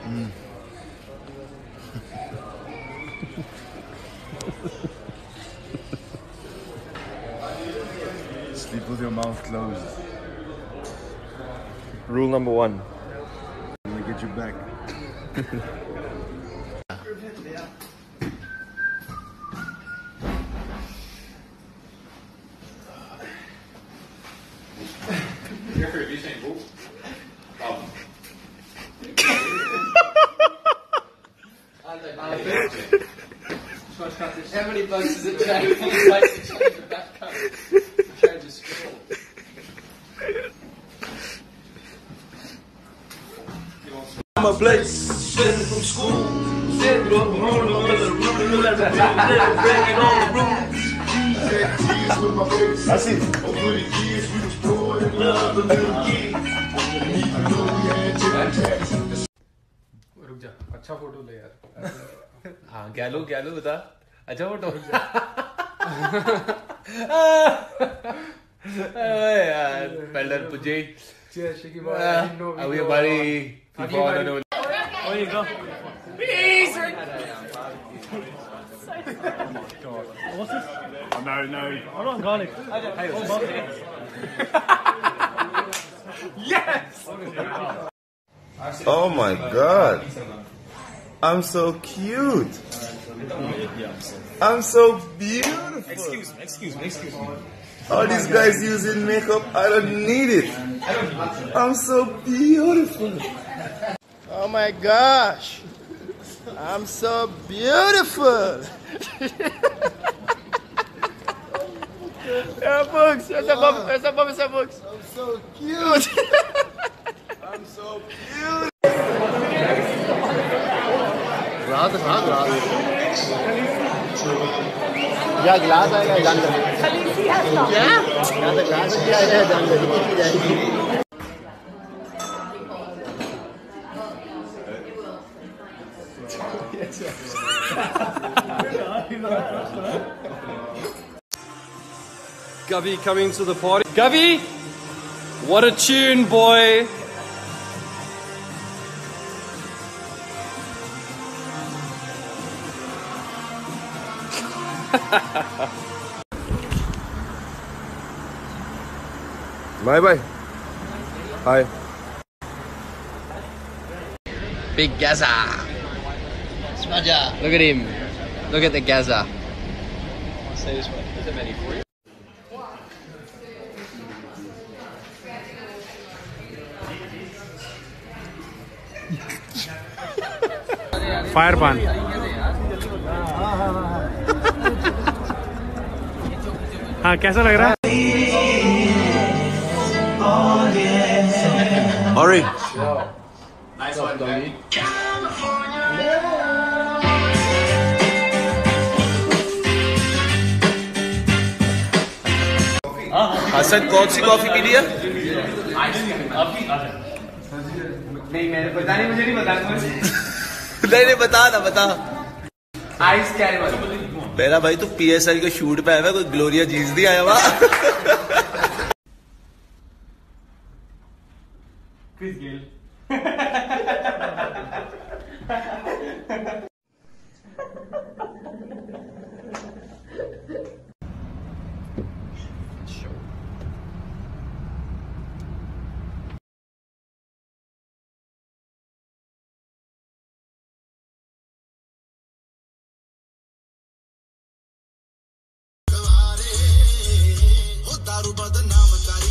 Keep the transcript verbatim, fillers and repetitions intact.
Mm. Sleep with your mouth closed. Rule number one. I'm gonna get you back. How many bucks does it take to change the back cover? Change the scroll. My place. Sitting from school. Sitting up home. That's it. रुक जा, अच्छा photo ले यार. हाँ क्या लो क्या लो बता अच्छा फोटो यार पेल्डर पुजे अब ये हमारी फीफा वालों ने Oh, you go. What's this? Oh, no, no. I don't garlic. yes Oh my god. I'm so cute. I'm so beautiful. excuse me excuse me excuse me All these guys using makeup, I don't need it. I'm so beautiful. Oh my gosh. I'm so beautiful. Yeah, books. Where's the bum? Where's the bum? Where's the books? I'm so cute. I'm so cute. Glass, हाँ glass. या glass आएगा जानकर. क्या? यहाँ से glass क्या आएगा जानकर. कितनी जाएगी? Gubby coming to the party. Gubby, what a tune, boy. Bye bye. Hi. big Gaza look at him look at the Gaza say this one is it many for you Fire pan. हाँ कैसा लग रहा है? Hurry. Nice one, Gubby. Hasan कौन सी coffee P लिया? नहीं मैंने पता नहीं मुझे नहीं पता नहीं नहीं बता ना बता. Ice caramel. मेरा भाई तू पी एस एल के शूट पे आया हुआ, कोई ग्लोरिया जीन्स नहीं आया हुआ. Chris Gayle. दारू बदनाम कर